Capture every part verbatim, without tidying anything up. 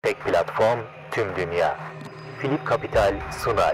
Tek platform, tüm dünya. Philip Capital sunar.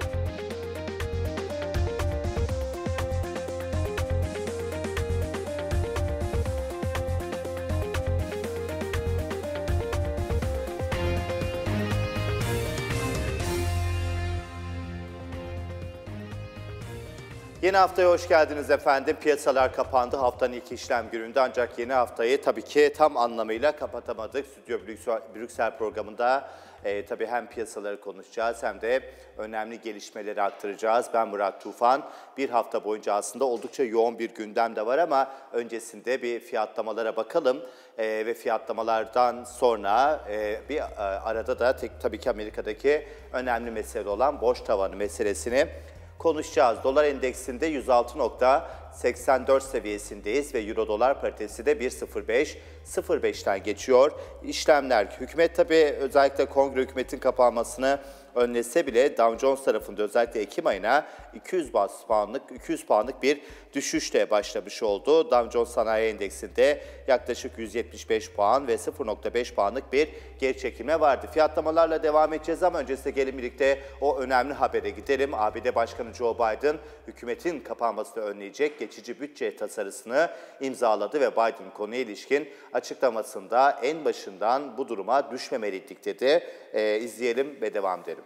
Yeni haftaya hoş geldiniz efendim. Piyasalar kapandı haftanın ilk işlem gününde, ancak yeni haftayı tabii ki tam anlamıyla kapatamadık. Stüdyo Brüksel, Brüksel programında e, tabii hem piyasaları konuşacağız hem de önemli gelişmeleri aktaracağız. Ben Murat Tufan. Bir hafta boyunca aslında oldukça yoğun bir gündem de var ama öncesinde bir fiyatlamalara bakalım. E, ve fiyatlamalardan sonra e, bir e, arada da tek, tabii ki Amerika'daki önemli mesele olan borç tavanı meselesini konuşacağız. Dolar endeksinde yüz altı nokta seksen dört seviyesindeyiz ve Euro dolar paritesi de bir nokta sıfır beş sıfır beşten geçiyor. İşlemler, hükümet tabii özellikle kongre hükümetin kapanmasını önlese bile Dow Jones tarafında özellikle Ekim ayına iki yüz bas puanlık iki yüz puanlık bir düşüşle başlamış oldu. Dow Jones Sanayi Endeksinde yaklaşık yüz yetmiş beş puan ve sıfır nokta beş puanlık bir geri çekilme vardı. Fiyatlamalarla devam edeceğiz ama öncesinde gelin birlikte o önemli habere gidelim. A B D Başkanı Joe Biden hükümetin kapanmasını önleyecek geçici bütçe tasarısını imzaladı ve Biden konuya ilişkin açıklamasında en başından bu duruma düşmemeliydik dedi. Ee, izleyelim ve devam edelim.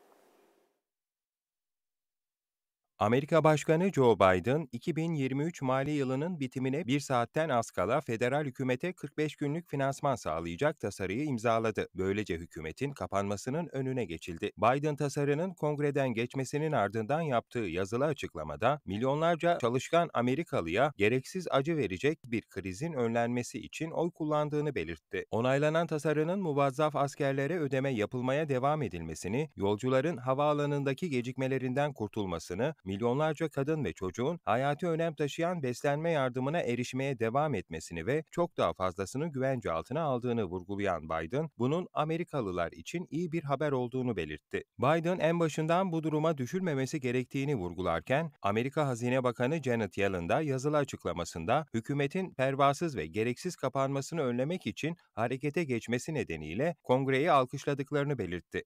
Amerika Başkanı Joe Biden, iki bin yirmi üç mali yılının bitimine bir saatten az kala federal hükümete kırk beş günlük finansman sağlayacak tasarıyı imzaladı. Böylece hükümetin kapanmasının önüne geçildi. Biden tasarının kongreden geçmesinin ardından yaptığı yazılı açıklamada, milyonlarca çalışkan Amerikalıya gereksiz acı verecek bir krizin önlenmesi için oy kullandığını belirtti. Onaylanan tasarının muvazzaf askerlere ödeme yapılmaya devam edilmesini, yolcuların havaalanındaki gecikmelerinden kurtulmasını, milyonlarca kadın ve çocuğun hayati önem taşıyan beslenme yardımına erişmeye devam etmesini ve çok daha fazlasını güvence altına aldığını vurgulayan Biden, bunun Amerikalılar için iyi bir haber olduğunu belirtti. Biden en başından bu duruma düşülmemesi gerektiğini vurgularken, Amerika Hazine Bakanı Janet Yellen da yazılı açıklamasında hükümetin pervasız ve gereksiz kapanmasını önlemek için harekete geçmesi nedeniyle Kongre'yi alkışladıklarını belirtti.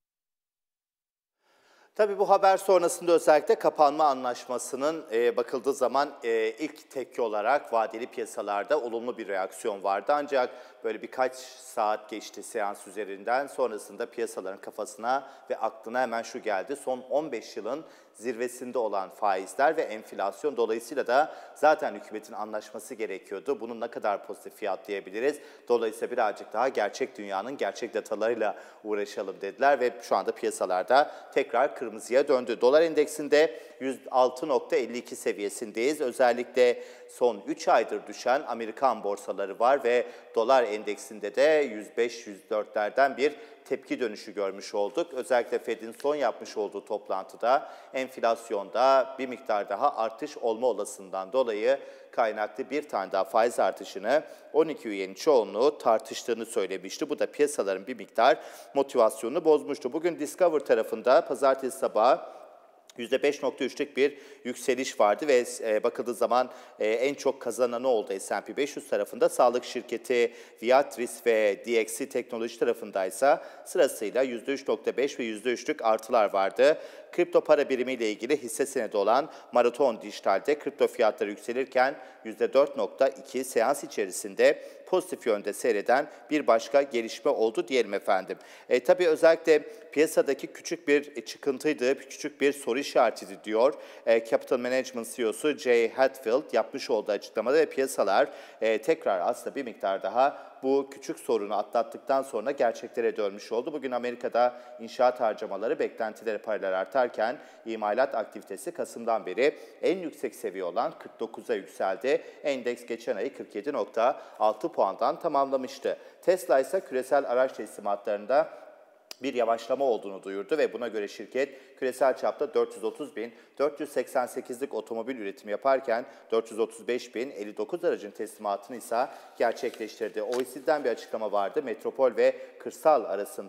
Tabii bu haber sonrasında özellikle kapanma anlaşmasının e, bakıldığı zaman e, ilk tepki olarak vadeli piyasalarda olumlu bir reaksiyon vardı. Ancak böyle birkaç saat geçti seans üzerinden, sonrasında piyasaların kafasına ve aklına hemen şu geldi: son on beş yılın zirvesinde olan faizler ve enflasyon, dolayısıyla da zaten hükümetin anlaşması gerekiyordu. Bunun ne kadar pozitif fiyatlayabiliriz? Dolayısıyla birazcık daha gerçek dünyanın gerçek datalarıyla uğraşalım dediler ve şu anda piyasalarda tekrar kırmızıya döndü. Dolar endeksinde yüz altı nokta elli iki seviyesindeyiz. Özellikle son üç aydır düşen Amerikan borsaları var ve dolar endeksinde de yüz beş yüz dörtlerden bir tepki dönüşü görmüş olduk. Özellikle Fed'in son yapmış olduğu toplantıda enflasyonda bir miktar daha artış olma olasılığından dolayı kaynaklı bir tane daha faiz artışını on iki üyenin çoğunluğu tartıştığını söylemişti. Bu da piyasaların bir miktar motivasyonunu bozmuştu. Bugün Discover tarafında pazartesi sabahı yüzde beş nokta üçlük bir yükseliş vardı ve e, bakıldığı zaman e, en çok kazananı oldu S and P beş yüz tarafında. Sağlık şirketi Viatris ve D X C teknoloji tarafındaysa sırasıyla yüzde üç nokta beş ve yüzde üçlük artılar vardı. Kripto para birimiyle ilgili hisse senedi olan Marathon Dijital'de kripto fiyatları yükselirken yüzde dört nokta iki seans içerisinde pozitif yönde seyreden bir başka gelişme oldu diyelim efendim. E, tabii özellikle piyasadaki küçük bir çıkıntıydı, küçük bir soru işaretiydi diyor e, Capital Management C E O'su Jay Hatfield yapmış olduğu açıklamada ve piyasalar e, tekrar aslında bir miktar daha bu küçük sorunu atlattıktan sonra gerçeklere dönmüş oldu. Bugün Amerika'da inşaat harcamaları beklentileri paralel artarken imalat aktivitesi Kasım'dan beri en yüksek seviye olan kırk dokuza yükseldi. Endeks geçen ayı kırk yedi nokta altı puandan tamamlamıştı. Tesla ise küresel araç teslimatlarında bir yavaşlama olduğunu duyurdu ve buna göre şirket küresel çapta dört yüz otuz bin dört yüz seksen sekizlik otomobil üretimi yaparken dört yüz otuz beş bin elli dokuz aracın teslimatını ise gerçekleştirdi. O E C D'den bir açıklama vardı. Metropol ve kırsal arasında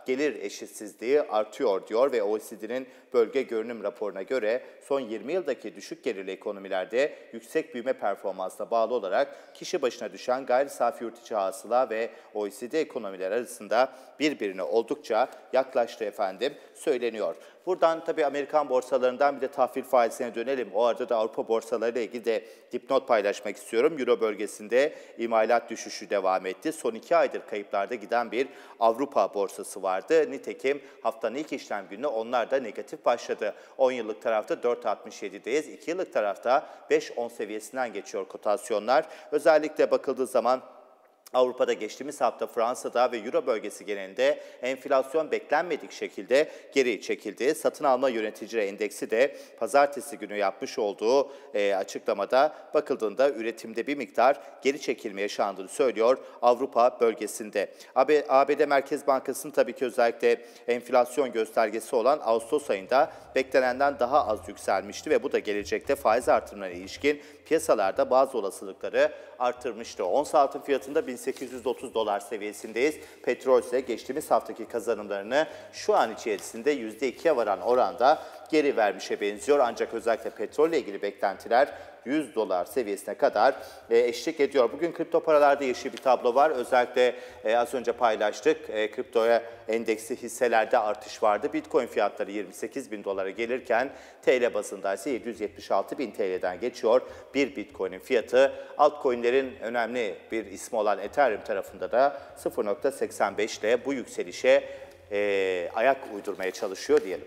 gelir eşitsizliği artıyor diyor ve O E C D'nin bölge görünüm raporuna göre son yirmi yıldaki düşük gelirli ekonomilerde yüksek büyüme performansına bağlı olarak kişi başına düşen gayri safi yurt içi hasıla ve O E C D ekonomiler arasında birbirine oldukça yaklaştı efendim söyleniyor. Buradan tabii Amerikan borsalarından bir de tahvil faizine dönelim. O arada da Avrupa borsalarıyla ilgili de dipnot paylaşmak istiyorum. Euro bölgesinde imalat düşüşü devam etti. Son iki aydır kayıplarda giden bir Avrupa borsası vardı. Nitekim haftanın ilk işlem günü onlar da negatif başladı. on yıllık tarafta dört virgül altmış yedi'deyiz. iki yıllık tarafta beş virgül on seviyesinden geçiyor kotasyonlar. Özellikle bakıldığı zaman Avrupa'da geçtiğimiz hafta Fransa'da ve Euro bölgesi genelinde enflasyon beklenmedik şekilde geri çekildi. Satın alma yöneticileri endeksi de pazartesi günü yapmış olduğu e, açıklamada bakıldığında üretimde bir miktar geri çekilme yaşandığını söylüyor Avrupa bölgesinde. A B D Merkez Bankası'nın tabii ki özellikle enflasyon göstergesi olan Ağustos ayında beklenenden daha az yükselmişti ve bu da gelecekte faiz artırımlarına ilişkin piyasalarda bazı olasılıkları artırmıştı. Ons altın fiyatında bin sekiz yüz otuz dolar seviyesindeyiz. Petrol ise geçtiğimiz haftaki kazanımlarını şu an içerisinde yüzde iki'ye varan oranda geri vermişe benziyor. Ancak özellikle petrolle ilgili beklentiler yüz dolar seviyesine kadar e, eşlik ediyor. Bugün kripto paralarda yeşil bir tablo var. Özellikle e, az önce paylaştık. E, kriptoya endeksi hisselerde artış vardı. Bitcoin fiyatları yirmi sekiz bin dolara gelirken T L bazında ise yedi yüz yetmiş altı bin T L'den geçiyor. Bir Bitcoin'in fiyatı altcoin'lerin önemli bir ismi olan Ethereum tarafında da sıfır virgül seksen beş ile bu yükselişe e, ayak uydurmaya çalışıyor diyelim.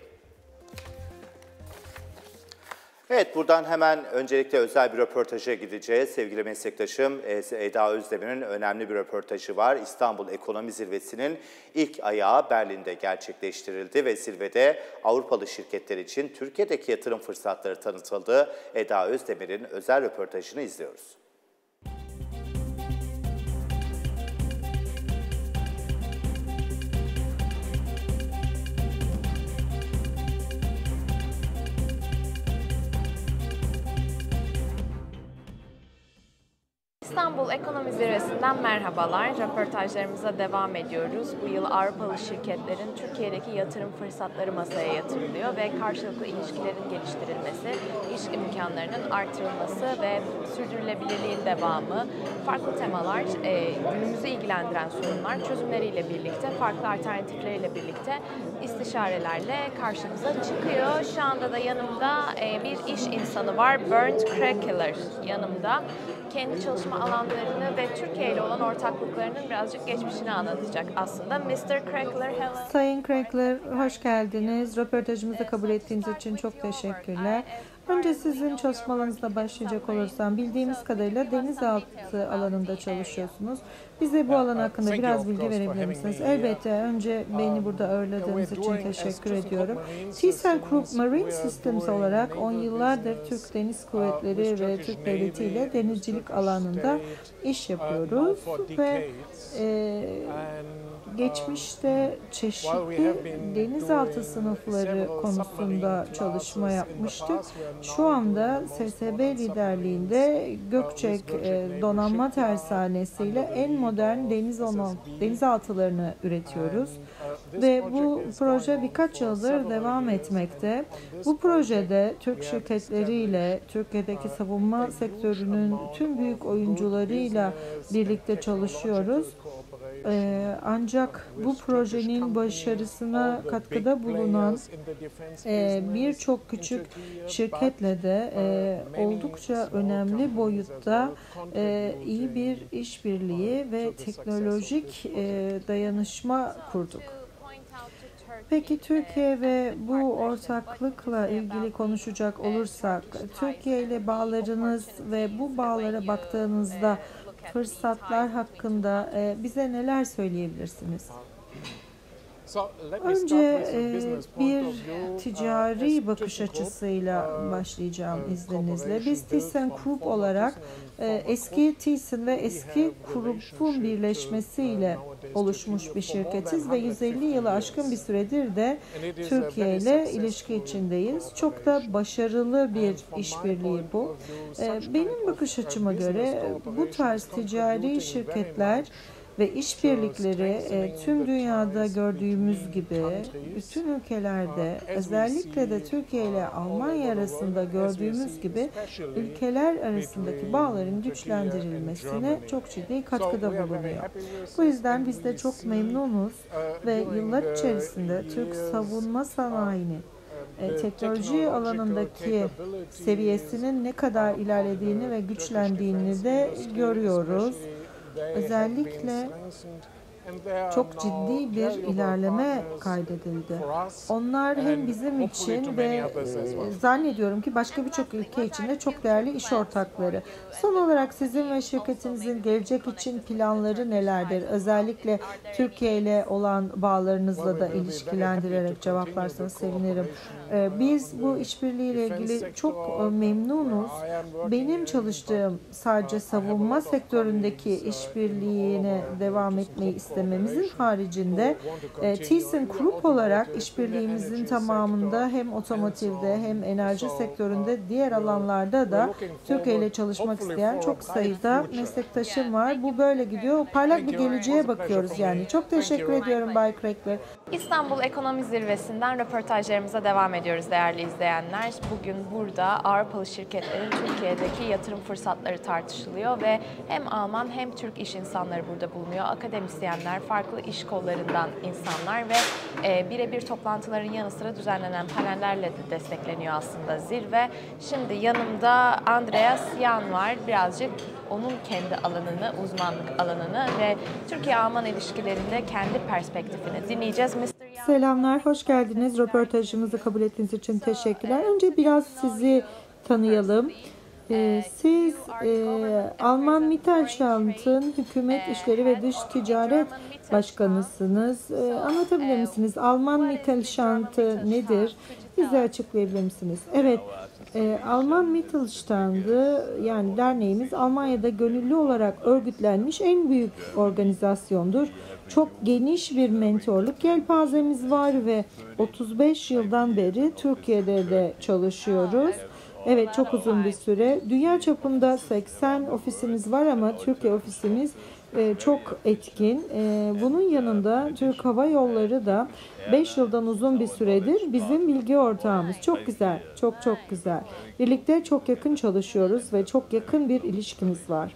Evet, buradan hemen öncelikle özel bir röportaja gideceğiz. Sevgili meslektaşım Eda Özdemir'in önemli bir röportajı var. İstanbul Ekonomi Zirvesi'nin ilk ayağı Berlin'de gerçekleştirildi ve zirvede Avrupalı şirketler için Türkiye'deki yatırım fırsatları tanıtıldı. Eda Özdemir'in özel röportajını izliyoruz. İstanbul Ekonomi Zirvesi'nden merhabalar. Röportajlarımıza devam ediyoruz. Bu yıl Avrupalı şirketlerin Türkiye'deki yatırım fırsatları masaya yatırılıyor ve karşılıklı ilişkilerin geliştirilmesi, iş imkanlarının artırılması ve sürdürülebilirliğin devamı, farklı temalar, e, günümüzü ilgilendiren sorunlar çözümleriyle birlikte, farklı alternatifleriyle birlikte istişarelerle karşımıza çıkıyor. Şu anda da yanımda e, bir iş insanı var, Bernd Krekler yanımda. Kendi çalışma alanlarını ve Türkiye ile olan ortaklıklarının birazcık geçmişini anlatacak aslında. mister Krekler, hello. Sayın Krekler, hoş geldiniz. Röportajımızı kabul ettiğiniz için çok teşekkürler. Önce sizin çalışmalarınızla başlayacak olursam, bildiğimiz kadarıyla denizaltı alanında çalışıyorsunuz. Bize bu alan hakkında biraz bilgi verebilir misiniz? Elbette. Önce beni burada ağırladığınız için teşekkür ediyorum. ThyssenKrupp Group Marine Systems olarak on yıllardır Türk Deniz Kuvvetleri ve Türk Devleti ile denizcilik alanında iş yapıyoruz ve e, geçmişte çeşitli denizaltı sınıfları konusunda çalışma yapmıştık. Şu anda S S B liderliğinde Gökçek Donanma Tersanesi ile en modern deniz denizaltılarını üretiyoruz. Ve bu proje birkaç yıldır devam etmekte. Bu projede Türk şirketleriyle, Türkiye'deki savunma sektörünün tüm büyük oyuncularıyla birlikte çalışıyoruz. Ee, ancak bu projenin başarısına katkıda bulunan e, birçok küçük şirketle de e, oldukça önemli boyutta e, iyi bir işbirliği ve teknolojik e, dayanışma kurduk. Peki Türkiye ve bu ortaklıkla ilgili konuşacak olursak, Türkiye ile bağlarınız ve bu bağlara baktığınızda fırsatlar hakkında e, bize neler söyleyebilirsiniz? Önce e, bir ticari bakış açısıyla başlayacağım izninizle. Biz ThyssenKrupp olarak e, eski Thyssen ve eski Krupp'un birleşmesiyle oluşmuş bir şirketiz ve yüz elli yılı aşkın bir süredir de Türkiye ile ilişki içindeyiz. Çok da başarılı bir işbirliği bu. E, benim bakış açıma göre bu tarz ticari şirketler ve işbirlikleri e, tüm dünyada gördüğümüz gibi bütün ülkelerde, özellikle de Türkiye ile Almanya arasında gördüğümüz gibi ülkeler arasındaki bağların güçlendirilmesine çok ciddi katkıda bulunuyor. Bu yüzden biz de çok memnunuz ve yıllar içerisinde Türk savunma sanayinin e, teknoloji alanındaki seviyesinin ne kadar ilerlediğini ve güçlendiğini de görüyoruz. Özellikle çok ciddi bir ilerleme kaydedildi. Onlar hem bizim için ve e, zannediyorum ki başka birçok ülke için de çok değerli iş ortakları. Son olarak sizin ve şirketinizin gelecek için planları nelerdir? Özellikle Türkiye ile olan bağlarınızla da ilişkilendirerek cevaplarsanız sevinirim. E, biz bu işbirliği ile ilgili çok e, memnunuz. Benim çalıştığım sadece savunma sektöründeki işbirliğine devam etmeyi istiyorum. istememizin haricinde e, ThyssenKrupp olarak işbirliğimizin tamamında hem otomotivde hem enerji sektöründe diğer alanlarda da Türkiye ile çalışmak isteyen çok sayıda meslektaşım var. Bu böyle gidiyor. Parlak bir geleceğe bakıyoruz yani. Çok teşekkür ediyorum Bay Crackler. İstanbul Ekonomi Zirvesi'nden röportajlarımıza devam ediyoruz değerli izleyenler. Bugün burada Avrupalı şirketlerin Türkiye'deki yatırım fırsatları tartışılıyor ve hem Alman hem Türk iş insanları burada bulunuyor. Akademisyenler, farklı iş kollarından insanlar ve e, birebir toplantıların yanı sıra düzenlenen panellerle de destekleniyor aslında zirve. Şimdi yanımda Andreas Jan var. Birazcık onun kendi alanını, uzmanlık alanını ve Türkiye-Alman ilişkilerinde kendi perspektifini dinleyeceğiz. Selamlar, hoş geldiniz. Röportajımızı kabul ettiğiniz için teşekkürler. Önce biraz sizi tanıyalım. Ee, siz e, Alman Mittelstand'ın Hükümet İşleri ve Dış Ticaret Başkanısınız. Ee, anlatabilir misiniz? Alman Mittelstand nedir? Bize açıklayabilir misiniz? Evet, e, Alman Mittelstand'ı yani derneğimiz Almanya'da gönüllü olarak örgütlenmiş en büyük organizasyondur. Çok geniş bir mentorluk yelpazemiz var ve otuz beş yıldan beri Türkiye'de de çalışıyoruz. Evet, çok uzun bir süre. Dünya çapında seksen ofisimiz var ama Türkiye ofisimiz e, çok etkin. E, bunun yanında Türk Hava Yolları da beş yıldan uzun bir süredir bizim bilgi ortağımız. Çok güzel, çok çok güzel. Birlikte çok yakın çalışıyoruz ve çok yakın bir ilişkimiz var.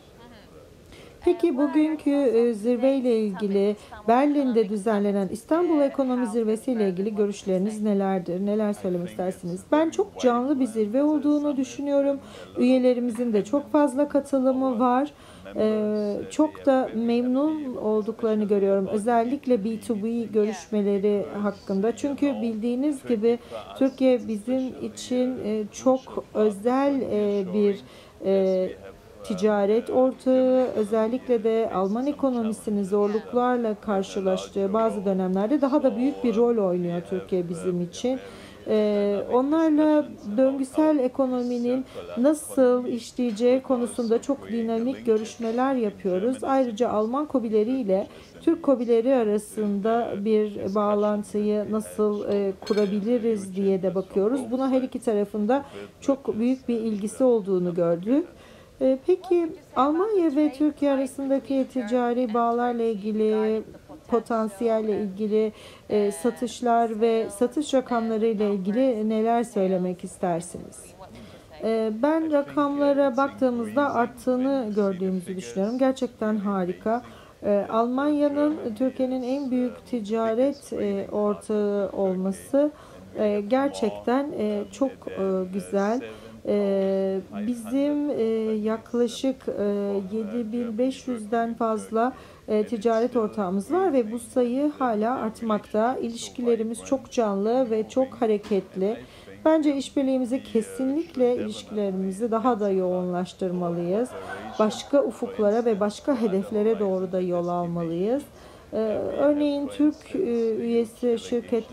Peki bugünkü e, zirveyle ilgili Berlin'de düzenlenen İstanbul Ekonomi Zirvesi ile ilgili görüşleriniz nelerdir? Neler söylemek istersiniz? Ben çok canlı bir zirve olduğunu düşünüyorum. Üyelerimizin de çok fazla katılımı var. Ee, çok da memnun olduklarını görüyorum. Özellikle B iki B görüşmeleri hakkında. Çünkü bildiğiniz gibi Türkiye bizim için e, çok özel e, bir e, ticaret ortağı, özellikle de Alman ekonomisinin zorluklarla karşılaştığı bazı dönemlerde daha da büyük bir rol oynuyor Türkiye bizim için. Ee, onlarla döngüsel ekonominin nasıl işleyeceği konusunda çok dinamik görüşmeler yapıyoruz. Ayrıca Alman KOBİ'leri ile Türk KOBİ'leri arasında bir bağlantıyı nasıl e, kurabiliriz diye de bakıyoruz. Buna her iki tarafında çok büyük bir ilgisi olduğunu gördük. Peki Almanya ve Türkiye arasındaki ticari bağlarla ilgili, potansiyelle ilgili, e, satışlar ve satış rakamları ile ilgili neler söylemek istersiniz? E, ben rakamlara baktığımızda arttığını gördüğümüzü düşünüyorum. Gerçekten harika. E, Almanya'nın Türkiye'nin en büyük ticaret e, ortağı olması e, gerçekten e, çok e, güzel. Ee, bizim e, yaklaşık e, yedi bin beş yüzden fazla e, ticaret ortağımız var ve bu sayı hala artmakta. İlişkilerimiz çok canlı ve çok hareketli. Bence işbirliğimizi kesinlikle ilişkilerimizi daha da yoğunlaştırmalıyız. Başka ufuklara ve başka hedeflere doğru da yol almalıyız. Ee, örneğin Türk e, üyesi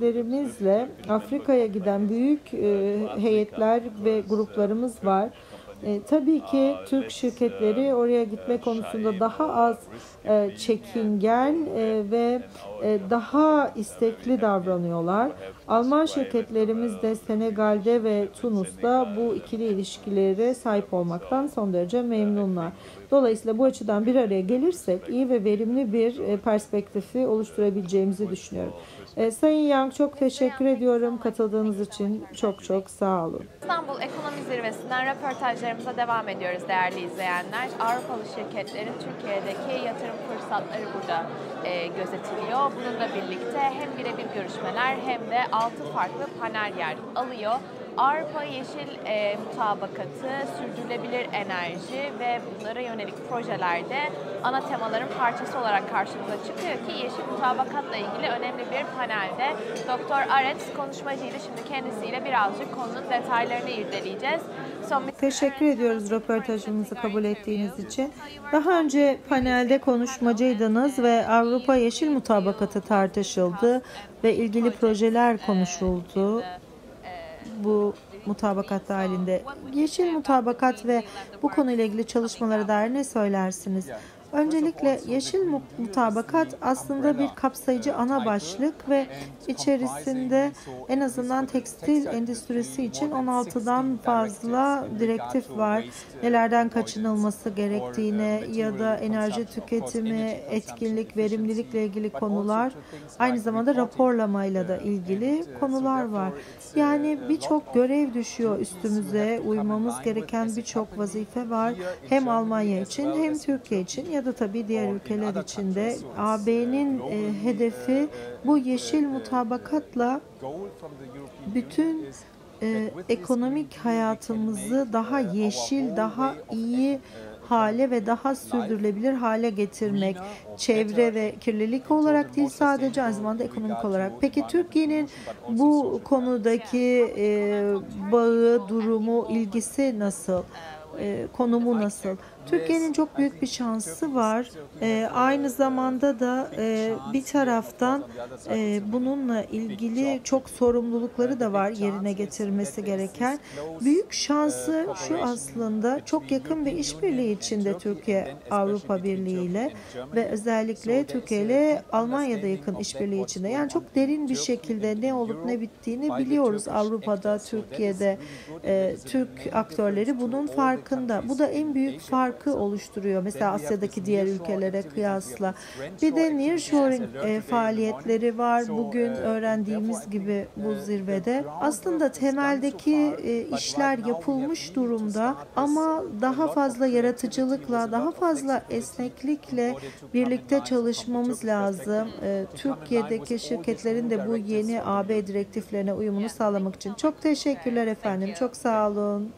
şirketlerimizle Afrika'ya giden büyük e, heyetler ve gruplarımız var. E, tabii ki Türk şirketleri oraya gitme konusunda daha az e, çekingen e, ve e, daha istekli davranıyorlar. Alman şirketlerimiz de Senegal'de ve Tunus'ta bu ikili ilişkilere sahip olmaktan son derece memnunlar. Dolayısıyla bu açıdan bir araya gelirsek iyi ve verimli bir e, perspektifi oluşturabileceğimizi düşünüyorum. E, Sayın Yang, çok teşekkür ediyorum katıldığınız için. Çok çok sağ olun. İstanbul Ekonomi Zirvesi'nden röportajlarımıza devam ediyoruz değerli izleyenler. Avrupalı şirketlerin Türkiye'deki yatırım fırsatları burada e, gözetiliyor. Bununla birlikte hem birebir görüşmeler hem de altı farklı panel yer alıyor. Avrupa Yeşil e, Mutabakatı, sürdürülebilir enerji ve bunlara yönelik projelerde ana temaların parçası olarak karşımıza çıkıyor ki Yeşil Mutabakat'la ilgili önemli bir panelde Doktor Arets konuşmacıydı. Şimdi kendisiyle birazcık konunun detaylarını irdeleyeceğiz. Son... Teşekkür ediyoruz röportajımızı kabul ettiğiniz için. Daha önce panelde konuşmacıydınız ve Avrupa Yeşil Mutabakatı tartışıldı ve ilgili projeler konuşuldu. Bu mutabakat halinde. Yeşil mutabakat ve bu konuyla ilgili çalışmalara dair ne söylersiniz? Öncelikle yeşil mutabakat aslında bir kapsayıcı ana başlık ve içerisinde en azından tekstil endüstrisi için on altıdan fazla direktif var. Nelerden kaçınılması gerektiğine ya da enerji tüketimi, etkinlik, verimlilikle ilgili konular, aynı zamanda raporlamayla da ilgili konular var. Yani birçok görev düşüyor üstümüze, uymamız gereken birçok vazife var. Hem Almanya için hem Türkiye için ya da tabii diğer ülkeler için de. A B'nin e, hedefi bu yeşil mutabakatla bütün e, ekonomik hayatımızı daha yeşil, daha iyi hale ve daha sürdürülebilir hale getirmek. Çevre ve kirlilik olarak değil, sadece aynı zamanda ekonomik olarak. Peki Türkiye'nin bu konudaki e, bağı, durumu, ilgisi nasıl? E, konumu nasıl? Türkiye'nin çok büyük bir şansı var. E, aynı zamanda da e, bir taraftan e, bununla ilgili çok sorumlulukları da var yerine getirmesi gereken. Büyük şansı şu aslında, çok yakın bir işbirliği içinde Türkiye Avrupa Birliği ile ve özellikle Türkiye ile Almanya'da yakın işbirliği içinde. Yani çok derin bir şekilde ne olup ne bittiğini biliyoruz Avrupa'da, Türkiye'de. E, Türk aktörleri bunun farkında. Bu da en büyük fark oluşturuyor. Mesela Asya'daki diğer ülkelere kıyasla. Bir de nearshoring e, faaliyetleri var. Bugün öğrendiğimiz gibi bu zirvede. Aslında temeldeki e, işler yapılmış durumda ama daha fazla yaratıcılıkla, daha fazla esneklikle birlikte çalışmamız lazım. E, Türkiye'deki şirketlerin de bu yeni A B direktiflerine uyumunu sağlamak için. Çok teşekkürler efendim. Çok sağ olun.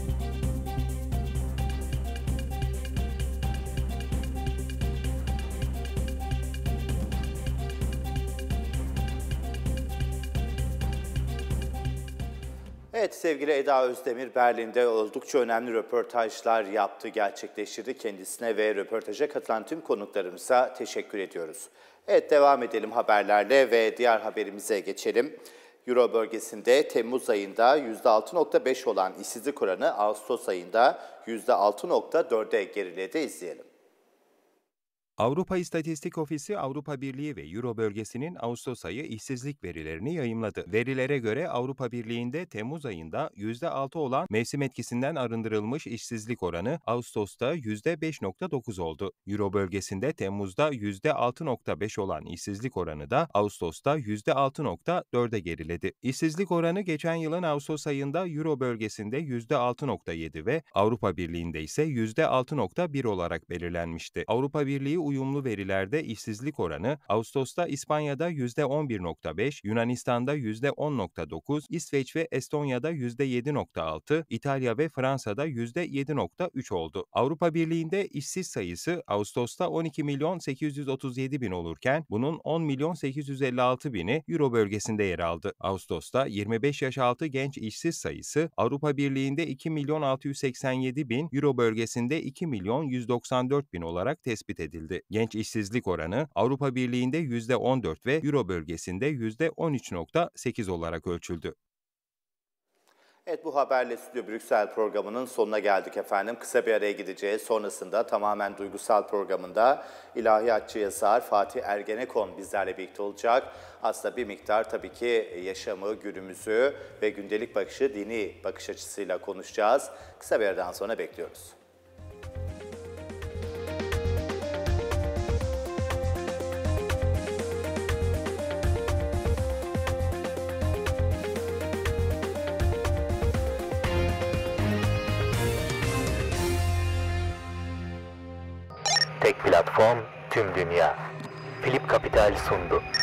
Evet, sevgili Eda Özdemir Berlin'de oldukça önemli röportajlar yaptı, gerçekleştirdi. Kendisine ve röportaja katılan tüm konuklarımıza teşekkür ediyoruz. Evet, devam edelim haberlerle ve diğer haberimize geçelim. Euro bölgesinde Temmuz ayında yüzde altı nokta beş olan işsizlik oranı Ağustos ayında yüzde altı nokta dörde geriledi. İzleyelim. Avrupa İstatistik Ofisi, Avrupa Birliği ve Euro bölgesinin Ağustos ayı işsizlik verilerini yayımladı. Verilere göre Avrupa Birliği'nde Temmuz ayında yüzde altı olan mevsim etkisinden arındırılmış işsizlik oranı Ağustos'ta yüzde beş nokta dokuz oldu. Euro bölgesinde Temmuz'da yüzde altı nokta beş olan işsizlik oranı da Ağustos'ta yüzde altı nokta dörde geriledi. İşsizlik oranı geçen yılın Ağustos ayında Euro bölgesinde yüzde altı nokta yedi ve Avrupa Birliği'nde ise yüzde altı nokta bir olarak belirlenmişti. Avrupa Birliği uyumlu verilerde işsizlik oranı Ağustos'ta İspanya'da yüzde on bir nokta beş, Yunanistan'da yüzde on nokta dokuz, İsveç ve Estonya'da yüzde yedi nokta altı, İtalya ve Fransa'da yüzde yedi nokta üç oldu. Avrupa Birliği'nde işsiz sayısı Ağustos'ta on iki milyon sekiz yüz otuz yedi bin olurken bunun on milyon sekiz yüz elli altı bini Euro bölgesinde yer aldı. Ağustos'ta yirmi beş yaş altı genç işsiz sayısı Avrupa Birliği'nde iki milyon altı yüz seksen yedi bin, Euro bölgesinde iki milyon yüz doksan dört bin olarak tespit edildi. Genç işsizlik oranı Avrupa Birliği'nde yüzde on dört ve Euro bölgesinde yüzde on üç nokta sekiz olarak ölçüldü. Evet, bu haberle Stüdyo Brüksel programının sonuna geldik efendim. Kısa bir araya gideceğiz. Sonrasında tamamen duygusal programında ilahiyatçı yazar Fatih Ergenekon bizlerle birlikte olacak. Aslında bir miktar tabii ki yaşamı, günümüzü ve gündelik bakışı, dini bakış açısıyla konuşacağız. Kısa bir aradan sonra bekliyoruz. Tek platform, tüm dünya. Philip Capital sundu.